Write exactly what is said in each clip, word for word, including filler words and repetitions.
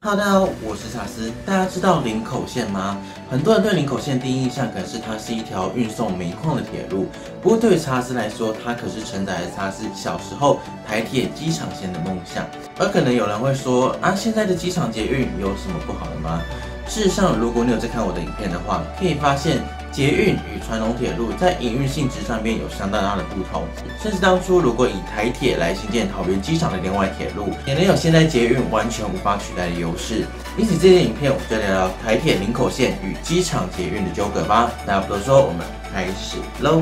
Hello， 大家好，我是查斯。大家知道林口线吗？很多人对林口线第一印象可能是它是一条运送煤矿的铁路，不过对于查斯来说，它可是承载了查斯小时候台铁机场线的梦想。而可能有人会说啊，现在的机场捷运有什么不好的吗？事实上，如果你有在看我的影片的话，可以发现捷运与传统铁路在营运性质上面有相当大的不同。甚至当初如果以台铁来兴建桃园机场的连外铁路，也能有现在捷运完全无法取代的优势。因此，这支影片我们就聊聊台铁林口线与机场捷运的纠葛吧。那不多说，我们开始喽。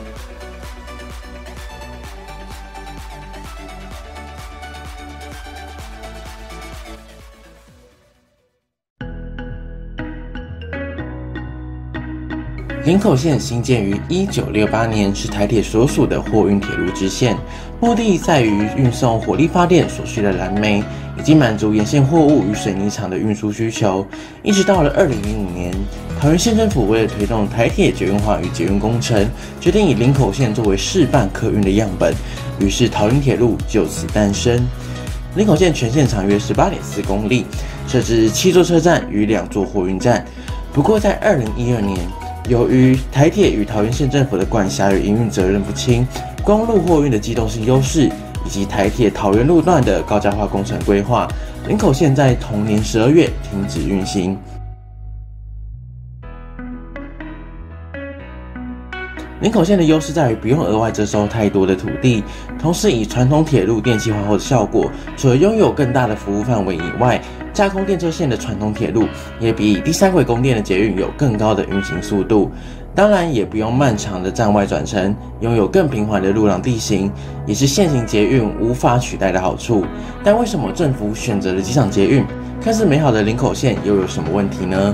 林口线兴建于一九六八年，是台铁所属的货运铁路支线，目的在于运送火力发电所需的燃煤，以及满足沿线货物与水泥厂的运输需求。一直到了二零零五年，桃园县政府为了推动台铁捷运化与捷运工程，决定以林口线作为示范客运的样本，于是桃园铁路就此诞生。林口线全线长约 十八点四公里，设置七座车站与两座货运站。不过在二零一二年，由于台铁与桃园县政府的管辖与营运责任不清，公路货运的机动性优势，以及台铁桃园路段的高架化工程规划，林口线在同年十二月停止运行。林口线的优势在于不用额外征收太多的土地，同时以传统铁路电气化后的效果，除了拥有更大的服务范围以外，架空电车线的传统铁路也比第三轨供电的捷运有更高的运行速度，当然也不用漫长的站外转乘，拥有更平缓的路廊地形，也是现行捷运无法取代的好处。但为什么政府选择了机场捷运？看似美好的林口线又有什么问题呢？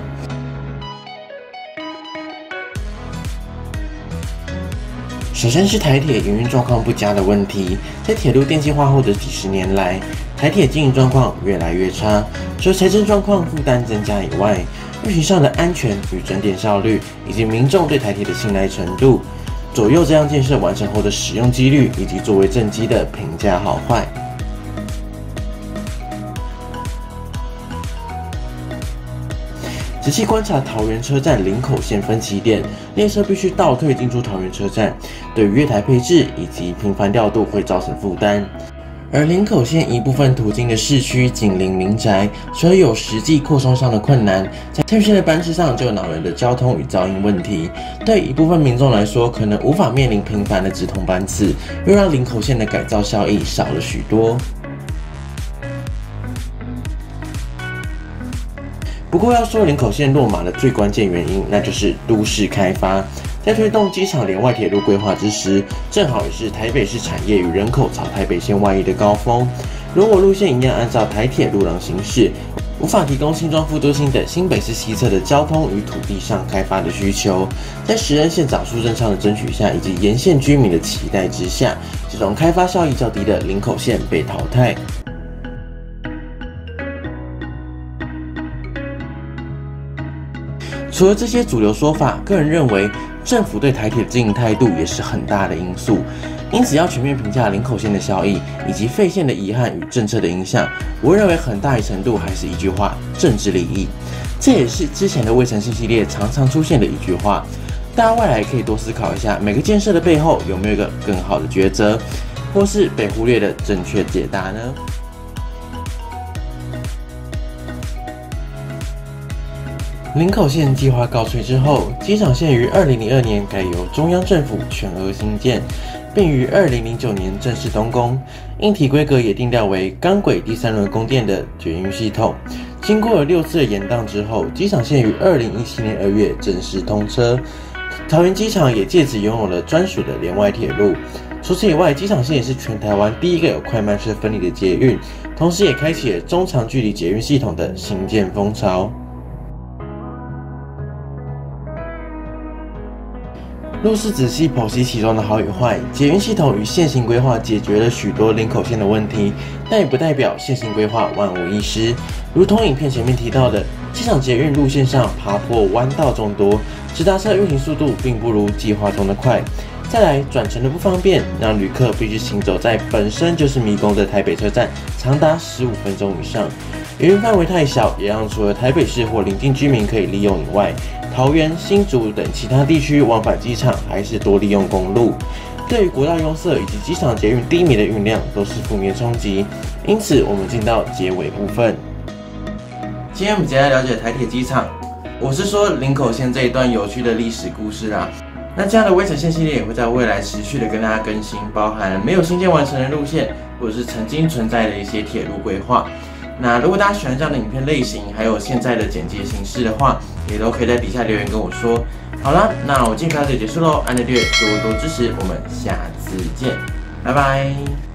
首先是台铁营运状况不佳的问题。在铁路电气化后的几十年来，台铁经营状况越来越差，除了财政状况负担增加以外，运行上的安全与整点效率，以及民众对台铁的信赖程度，左右这样建设完成后的使用几率，以及作为政绩的评价好坏。仔细观察桃园车站林口线分歧点，列车必须倒退进出桃园车站，对于月台配置以及频繁调度会造成负担。而林口线一部分途经的市区紧邻民宅，所以有实际扩充上的困难，在特线的班次上就有恼人的交通与噪音问题。对一部分民众来说，可能无法面临频繁的直通班次，又让林口线的改造效益少了许多。不过要说林口线落马的最关键原因，那就是都市开发。在推动机场连外铁路规划之时，正好也是台北市产业与人口朝台北线外移的高峰。如果路线一样按照台铁路廊行驶，无法提供新庄副都心的新北市西侧的交通与土地上开发的需求。在石恩县长苏贞昌的争取下，以及沿线居民的期待之下，这种开发效益较低的林口线被淘汰。除了这些主流说法，个人认为政府对台铁的经营态度也是很大的因素。因此要全面评价林口线的效益以及废线的遗憾与政策的影响，我认为很大一程度还是一句话：政治利益。这也是之前的未诚信系列常常出现的一句话。大家未来可以多思考一下，每个建设的背后有没有一个更好的抉择，或是被忽略的正确解答呢？林口线计划告吹之后，机场线于二零零二年改由中央政府全额兴建，并于二零零九年正式动工。硬体规格也定调为钢轨第三轮供电的捷运系统。经过了六次的延宕之后，机场线于二零一七年二月正式通车。桃园机场也借此拥有了专属的连外铁路。除此以外，机场线也是全台湾第一个有快慢车分离的捷运，同时也开启了中长距离捷运系统的兴建风潮。若是仔细剖析其中的好与坏，捷运系统与现行规划解决了许多林口线的问题，但也不代表现行规划万无一失。如同影片前面提到的，机场捷运路线上爬坡弯道众多，直达车运行速度并不如计划中的快。 再来，转乘的不方便，让旅客必须行走在本身就是迷宫的台北车站，长达十五分钟以上。营运范围太小，也让除了台北市或邻近居民可以利用以外，桃园、新竹等其他地区往返机场还是多利用公路。对于国道拥塞以及机场捷运低迷的运量都是负面冲击。因此，我们进到结尾部分。今天我们接下来了解台铁机场，我是说林口线这一段有趣的历史故事啦。那这样的微城线系列也会在未来持续的跟大家更新，包含没有新建完成的路线，或者是曾经存在的一些铁路规划。那如果大家喜欢这样的影片类型，还有现在的简介形式的话，也都可以在底下留言跟我说。好啦，那我今天到这里结束喽，按订阅多多支持，我们下次见，拜拜。